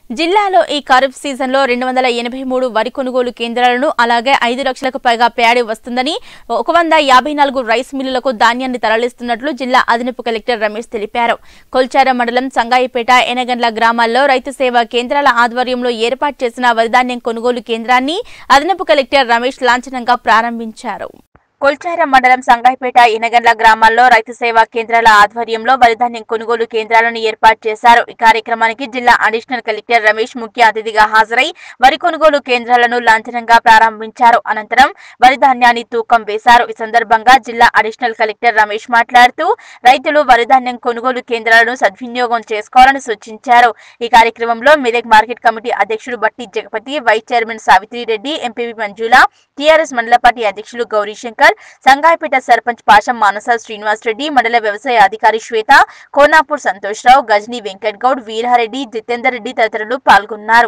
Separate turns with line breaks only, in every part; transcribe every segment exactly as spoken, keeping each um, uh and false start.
జిల్లాలో ఈ ఖరీఫ్ సీజన్లో రెండు వందల ఎనభై మూడు వరి కొనుగోలు కేంద్రాలను అలాగే ఐదు లక్షలకు పైగా ప్యాడీ వస్తుందని ఒక వంద యాభై నాలుగు రైస్ మిల్లులకు ధాన్యాన్ని తరలిస్తున్నట్లు జిల్లా అదనపు కలెక్టర్ రమేష్ తెలిపారు. కొల్చార మండలం సంగాయిపేట ఎనగండ్ల గ్రామాల్లో రైతు సేవా కేంద్రాల ఆధ్వర్యంలో ఏర్పాటు చేసిన వరిధాన్యం కొనుగోలు కేంద్రాన్ని అదనపు కలెక్టర్ రమేష్ లాంఛనంగా ప్రారంభించారు. కొల్చార మండలం సంగాయిపేట ఎనగండ్ల గ్రామాల్లో రైతు సేవా కేంద్రాల ఆధ్వర్యంలో వరిధాన్యం కొనుగోలు కేంద్రాలను ఏర్పాటు చేశారు. ఈ కార్యక్రమానికి జిల్లా అడిషనల్ కలెక్టర్ రమేష్ ముఖ్య అతిథిగా హాజరై వరి కొనుగోలు కేంద్రాలను లాంఛనంగా ప్రారంభించారు. అనంతరం వరిధాన్యాన్ని తూకం వేశారు. ఈ సందర్భంగా జిల్లా అడిషనల్ కలెక్టర్ రమేష్ మాట్లాడుతూ రైతులు వరిధాన్యం కొనుగోలు కేంద్రాలను సద్వినియోగం చేసుకోవాలని సూచించారు. ఈ కార్యక్రమంలో మెదక్ మార్కెట్ కమిటీ అధ్యక్షుడు Bhatti Jagapathi, vice chairman Savitri Reddy, MPP Manjula, TRS mandal party అధ్యక్షులు గౌరీశంకర్, సంగాయిపేట సర్పంచ్ పాషం మానస శ్రీనివాస్ రెడ్డి, మండల వ్యవసాయ అధికారి శ్వేత, కోనాపూర్ సంతోష్రావు, గజనీ వెంకట్ గౌడ్, వీరారెడ్డి, జితేందర్ రెడ్డి తదితరులు పాల్గొన్నారు.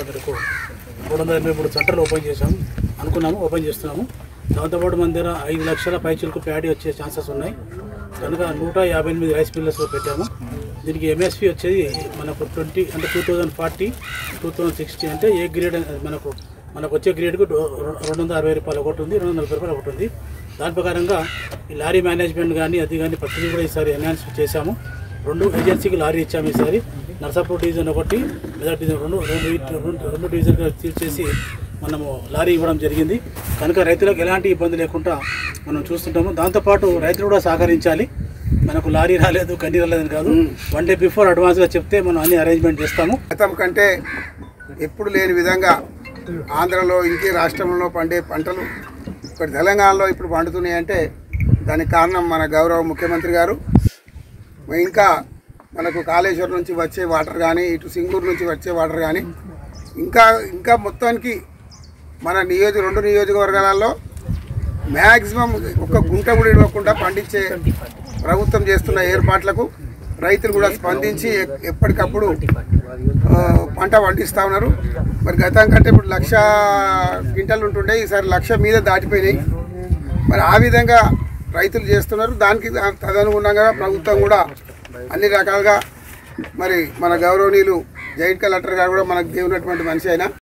దాంతోపాటు మన దగ్గర ఐదు లక్షల పైచులకు ప్యాడీ వచ్చే ఛాన్సెస్ ఉన్నాయి కనుక నూట యాభై ఎనిమిది రైస్ మిల్లర్స్లో పెట్టాము. దీనికి ఎంఎస్పీ వచ్చేది మనకు ట్వంటీ అంటే two thousand forty two thousand sixty అంటే ఏ గ్రేడ్ మనకు మనకు వచ్చే గ్రేడ్కు రెండు వందల అరవై రూపాయలు ఒకటి ఉంది, రెండు వందల నలభై రూపాయలు ఒకటి ఉంది. దాని ప్రకారంగా ఈ లారీ మేనేజ్మెంట్ కానీ అది కానీ ప్రతిదీ కూడా ఈసారి ఎన్హాన్స్ చేశాము. రెండు ఏజెన్సీకి లారీ ఇచ్చాము ఈసారి. నర్సాపూర్ డివిజన్ ఒకటి, మెదక్ డివిజన్ రెండు రెండు రెండు డివిజన్గా తీర్చేసి మనము లారీ ఇవ్వడం జరిగింది. కనుక రైతులకు ఎలాంటి ఇబ్బంది లేకుండా మనం చూస్తుంటాము. దాంతోపాటు రైతులు కూడా సహకరించాలి. మనకు లారీ రాలేదు కన్నీ రాలేదని కాదు, వన్ డే బిఫోర్ అడ్వాన్స్గా చెప్తే మనం అన్ని అరేంజ్మెంట్ చేస్తాము.
గతం కంటే ఎప్పుడు లేని విధంగా ఆంధ్రలో ఇంకే రాష్ట్రంలో పండే పంటలు ఇక్కడ తెలంగాణలో ఇప్పుడు పండుతున్నాయి అంటే దానికి కారణం మన గౌరవ ముఖ్యమంత్రి గారు. ఇంకా మనకు కాళేశ్వరం నుంచి వచ్చే వాటర్ కానీ, ఇటు సింగూరు నుంచి వచ్చే వాటర్ కానీ, ఇంకా ఇంకా మొత్తానికి మన నియోజక రెండు నియోజకవర్గాలలో మ్యాక్సిమం ఒక గుంట కూడా ఇవ్వకుండా పండించే ప్రభుత్వం చేస్తున్న ఏర్పాట్లకు రైతులు కూడా స్పందించి ఎప్పటికప్పుడు పంట పండిస్తూ ఉన్నారు. మరి గతం కంటే ఇప్పుడు లక్ష క్వింటాలు ఉంటుండే, ఈసారి లక్ష మీద దాటిపోయినాయి. మరి ఆ విధంగా రైతులు చేస్తున్నారు. దానికి తదనుగుణంగా ప్రభుత్వం కూడా అన్ని రకాలుగా మరి మన గౌరవనీయులు జాయింట్ కలెక్టర్ గారు కూడా మనకు దేవునటువంటి మనిషి అయినా